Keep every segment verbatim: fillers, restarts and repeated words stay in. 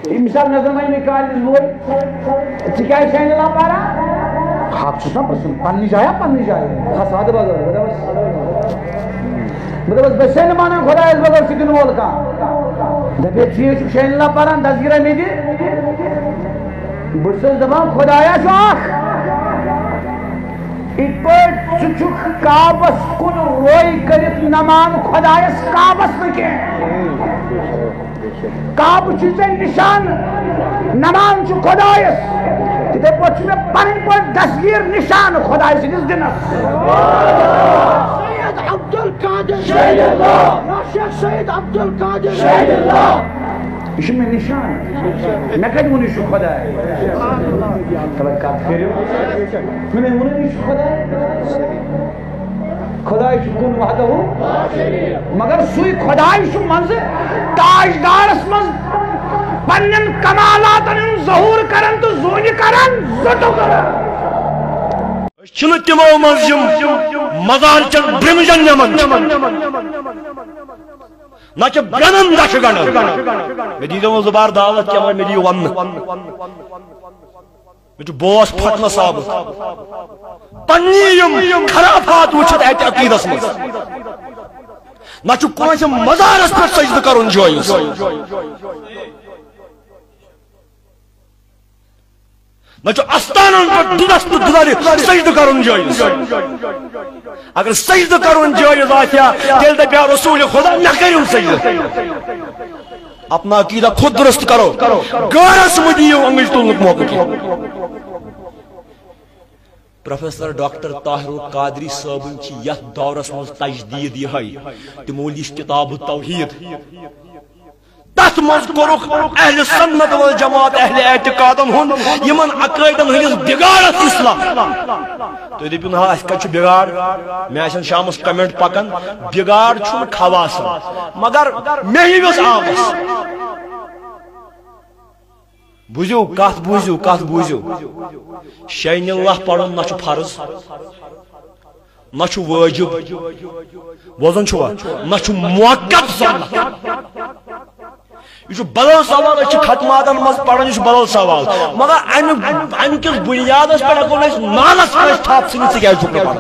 مثال نظر میں نکالس بوئی ٹھیک ہے شاید اللہ پارا حق چھنا پسند پنی جایا پنی جایا خساد بغیر بس بسین مانا خدا اس بغیر سکن وول کا دبی چیز شاید اللہ پارا دزگرہ میں دی بسل زمان خدایا چھو آخ ایک پر چچک کابس کن روئی کرت نمان خدایس کابس نکے کعب چیزیں نشان نمان چو خدایس تیتے پوچھ میں پرن پر دستگیر نشان خدایس نس دنس سید عبدالقادر شہید اللہ شیخ سید عبدالقادر شہید اللہ یہ میں نشان میں کہتے ہیں شو خدا ہے توقعات کرو میں نے انہیں شو خدا ہے خدای شکون وحدہ ہو مگر سوئی خدای شو منز تاجدار اس منز پنن کمالات ان ظہور کرن تو زونی کرن زٹو کرن چھنہ تمو منز یم مزار چن برمجن یمن نہ چھ برنن دش گن میں دیدو زبار دعوت کیا میں دی ون میں بوس پھٹنا صاحب پنی یم خرافات وچھت ایت عقیدس مز نہ چھ کانس مزارس پر سجدہ کرن جویس نہ چھ استانن پر ددس دداری سجدہ کرن جویس اگر سجدہ کرن جویس آتیا دل دپیا رسول خدا نہ کرو سجدہ اپنا عقیدہ خود درست کرو گارس مدیو انگل تلنک موقع کی پروفیسر ڈاکٹر طاہر القادری صاحبن چھ یتھ دورس مز تجدید یہ تمو لیچ کتاب التوحید تت مز کورک اہل سنت والجماعت اہل اعتقادن ہن یمن عقائدن ہندس بگاڑت اسلام تو دپن ہا اس کچھ بگاڑ میں آسن شامس کمنٹ پکن بگاڑ چھن خواص مگر میں ہی وس آمس بوزیو کات بوزیو کات بوزیو شین اللہ پڑھن نہ چھ فرض نہ چھ واجب بوزن چھوا نہ چھ موقت سنت یہ بدل سوال اچھ ختماتن مز پڑھن یہ بدل سوال مگر ام ام کس بنیادس پہ ہوں مالس پہ تھپ سن ثہ کیا پڑھان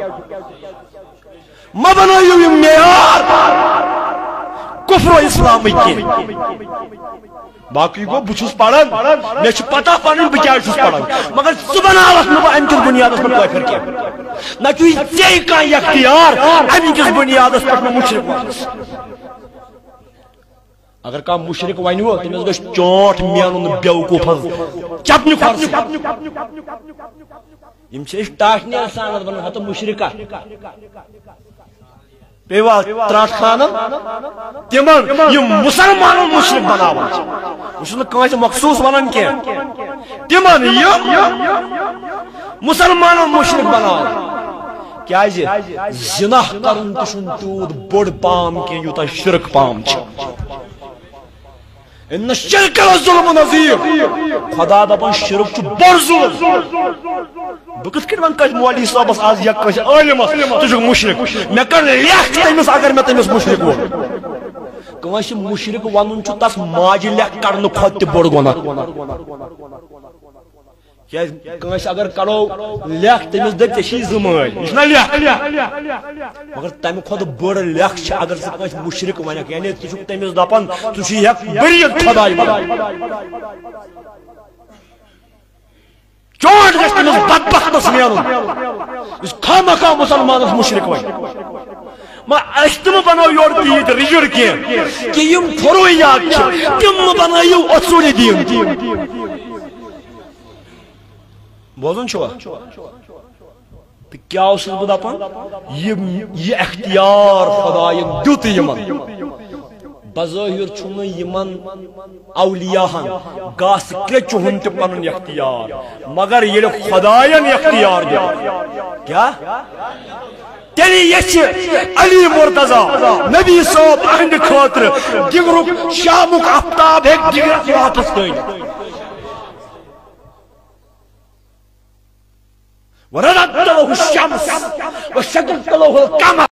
مہ بنائیو یہ معیار کفر و اسلام کی باقی گو بچھس پڑھان مے چھ پتہ پنن بہ کیا چھس پڑھان مگر ژٕ بناوس نہ بہ ام کس بنیادس پہ کافر کی نہ چھ ژے کانٛہہ اختیار ام کس بنیادس پہ مشرک ونس اگر کم مشرک ونو تمس گھ چونٹ مینن بیوقوف چپنہ فرض یم چھ ٹاٹنی آسان بنان ہتہ مشرکہ پیوا تراٹ خانن تمن یم مسلمانن مشرک بناوان وچھ نہ کانٛسہِ مخصوص ونان کی تمن یم مسلمانن مشرک بناوان کیازِ زنا کرن تہ چھُنہٕ تیوٗت بوٚڑ پام کینٛہہ یوٗتاہ شرک پام چھ ان الشرک ظلم نظیر خدا دپان شرک چھ بڑ ظلم بہ کت کٹ ون کس مولوی صاحبس آز یا کس عالمس تو چھ مشرک مے کر لیکھ تمس اگر مے تمس مشرک وون کانٛسہِ مشرک ونن چھ تس ماجہ لیکھ کرن کھۄتہٕ تہِ بوٚڑ گناہ کیا کانٛسہِ اگر کرو لیکھ تمس دپ ژےٚ چھی زٕ مٲلۍ یہ چھُنہ لیکھ مگر تمہ کھۄتہٕ بٔڑ لیکھ چھ اگر ژٕ کانٛسہِ مشرک ونکھ یعنی ژٕ چھُکھ تمس دپان ژٕ چھی ہیٚکھ بٔرِتھ خۄداے بنٲیِتھ چونٹ گژھِ تمس بدبختس مینُن یُس خامخواہ مسلمانس مشرک ون مگر أسۍ تہِ مہ بناو یورٕ تیٖتۍ رِجِڈ کینٛہہ کہ یم فروعیات چھِ تِم مہ بنٲیِو اصوٗلِ دیٖن بوزن چھوا تو کیا اس بہ دپان یہ اختیار خداین دیت یمن بظاہر چھُنہٕ یمن اولیاہن گاس کریچ ہُنٛد تہِ پنُن اختیار مگر ییٚلہِ خداین اختیار دِ کیا تیٚلہِ یژھِ علی مرتضیٰ نبی صٲب اہنٛدِ خٲطرٕ دِگرُک شامُک آفتاب ہیٚکہِ دِگرس راتس تٲنِتھ وردت له الشمس وشققت له القمر